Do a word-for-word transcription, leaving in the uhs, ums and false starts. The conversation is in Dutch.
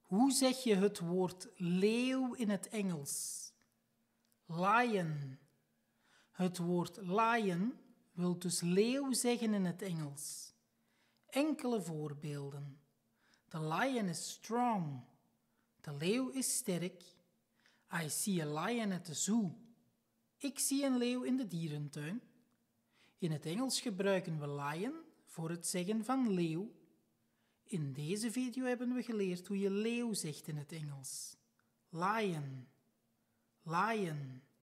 Hoe zeg je het woord leeuw in het Engels? Lion. Het woord lion wil dus leeuw zeggen in het Engels. Enkele voorbeelden. The lion is strong. De leeuw is sterk. I see a lion at the zoo. Ik zie een leeuw in de dierentuin. In het Engels gebruiken we lion voor het zeggen van leeuw. In deze video hebben we geleerd hoe je leeuw zegt in het Engels. Lion, lion.